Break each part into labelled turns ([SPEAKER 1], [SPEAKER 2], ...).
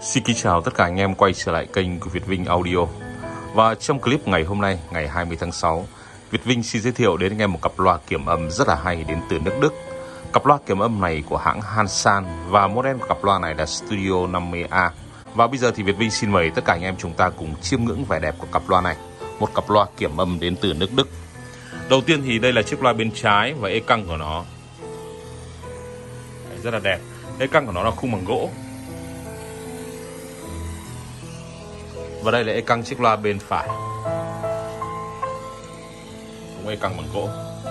[SPEAKER 1] Xin kính chào tất cả anh em quay trở lại kênh của Việt Vinh Audio. Và trong clip ngày hôm nay, ngày 20 tháng 6, Việt Vinh xin giới thiệu đến anh em một cặp loa kiểm âm rất là hay đến từ nước Đức. Cặp loa kiểm âm này của hãng Hansan và model của cặp loa này là Studio 50A. Và bây giờ thì Việt Vinh xin mời tất cả anh em chúng ta cùng chiêm ngưỡng vẻ đẹp của cặp loa này. Một cặp loa kiểm âm đến từ nước Đức. Đầu tiên thì đây là chiếc loa bên trái và ê căng của nó. Đấy, rất là đẹp. Ê căng của nó là khung bằng gỗ. Và đây là ê căng chiếc loa bên phải, cũng ê căng bằng gỗ.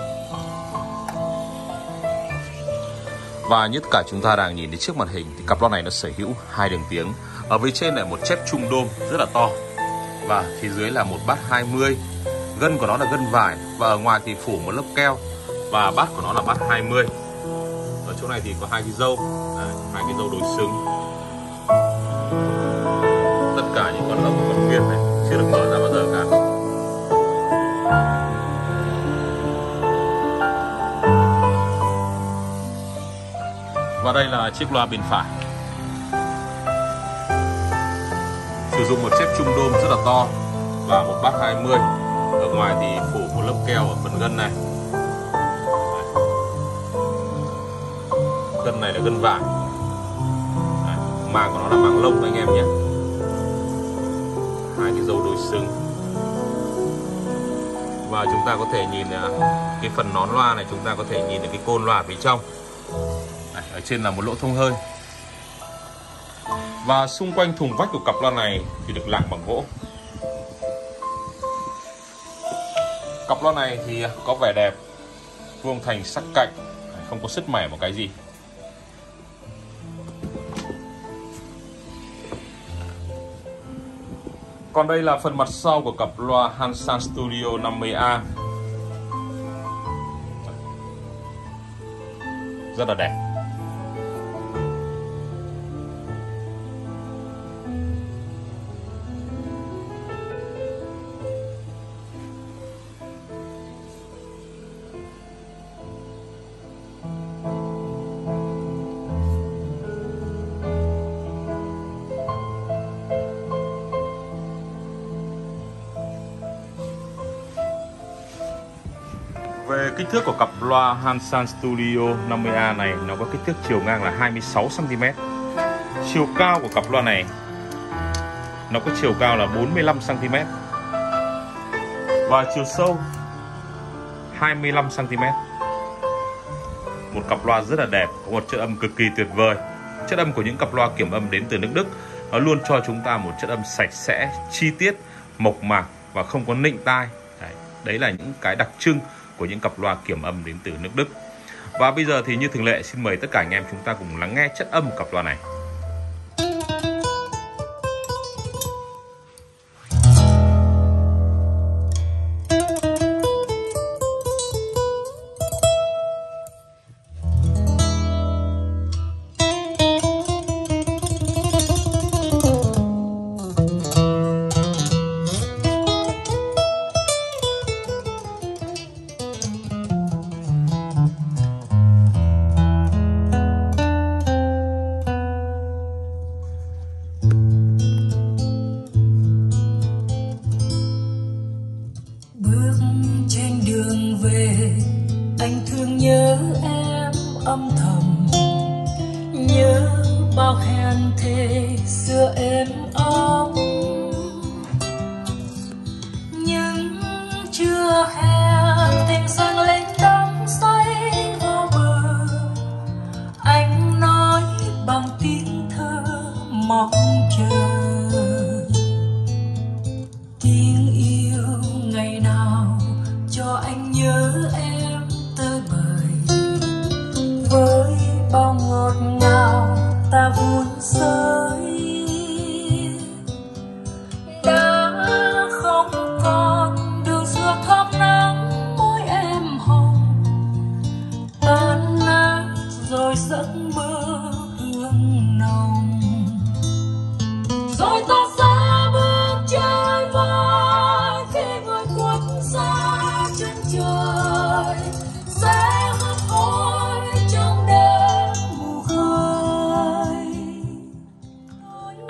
[SPEAKER 1] Và như tất cả chúng ta đang nhìn thấy trước màn hình thì cặp loa này nó sở hữu hai đường tiếng. Ở phía trên là một chép trung đôm rất là to, và phía dưới là một bát 20. Gân của nó là gân vải, và ở ngoài thì phủ một lớp keo, và bát của nó là bát 20. Ở chỗ này thì có hai cái râu, hai cái râu đối xứng. Tất cả những con ốc và con viên này chưa được mở ra bao giờ cả. Và đây là chiếc loa bên phải, sử dụng một chép trung đôm rất là to và một bát 20. Ở ngoài thì phủ một lớp keo ở phần gân này. Gân này là gân vải. Màng của nó là màng lông anh em nhé. Hai cái râu đối xứng. Và chúng ta có thể nhìn cái phần nón loa này, chúng ta có thể nhìn được cái côn loa ở phía trong. Đây, ở trên là một lỗ thông hơi. Và xung quanh thùng vách của cặp loa này thì được lạng bằng gỗ. Cặp loa này thì có vẻ đẹp, vuông thành sắc cạnh, không có sứt mẻ một cái gì. Còn đây là phần mặt sau của cặp loa Hansan Studio 50A. Rất là đẹp. Về kích thước của cặp loa Hansan Studio 50A này, nó có kích thước chiều ngang là 26 cm. Chiều cao của cặp loa này nó có chiều cao là 45 cm. Và chiều sâu 25 cm. Một cặp loa rất là đẹp, có một chất âm cực kỳ tuyệt vời. Chất âm của những cặp loa kiểm âm đến từ nước Đức, nó luôn cho chúng ta một chất âm sạch sẽ, chi tiết, mộc mạc và không có nịnh tai. Đấy là những cái đặc trưng của những cặp loa kiểm âm đến từ nước Đức. Và bây giờ thì như thường lệ, xin mời tất cả anh em chúng ta cùng lắng nghe chất âm của cặp loa này.
[SPEAKER 2] Anh thương nhớ em âm thầm, nhớ bao hẹn thề xưa êm ấm, nhưng chưa hẹn tình dâng lên đắm say vô bờ. Anh nói bằng tiếng thơ mong chờ, tiếng yêu ngày nào cho anh nhớ em với bao ngọt ngào ta vun sới. Đã không còn đường xưa thắm nắng môi em hồng, tan nát rồi giấc mơ hương nồng.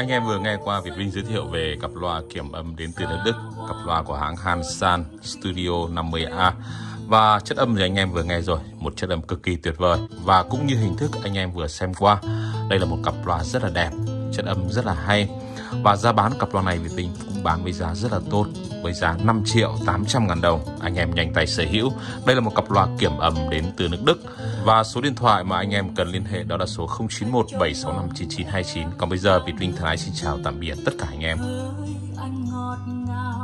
[SPEAKER 1] Anh em vừa nghe qua Việt Vinh giới thiệu về cặp loa kiểm âm đến từ nước Đức, cặp loa của hãng Hansan Studio 50A. Và chất âm thì anh em vừa nghe rồi, một chất âm cực kỳ tuyệt vời. Và cũng như hình thức anh em vừa xem qua, đây là một cặp loa rất là đẹp, chất âm rất là hay. Và giá bán cặp loa này Việt Vinh cũng bán với giá rất là tốt, với giá 5.800.000 đồng. Anh em nhanh tay sở hữu. Đây là một cặp loa kiểm âm đến từ nước Đức. Và số điện thoại mà anh em cần liên hệ đó là số 0917659929. Còn bây giờ Việt Vinh thân ái xin chào tạm biệt tất cả anh em.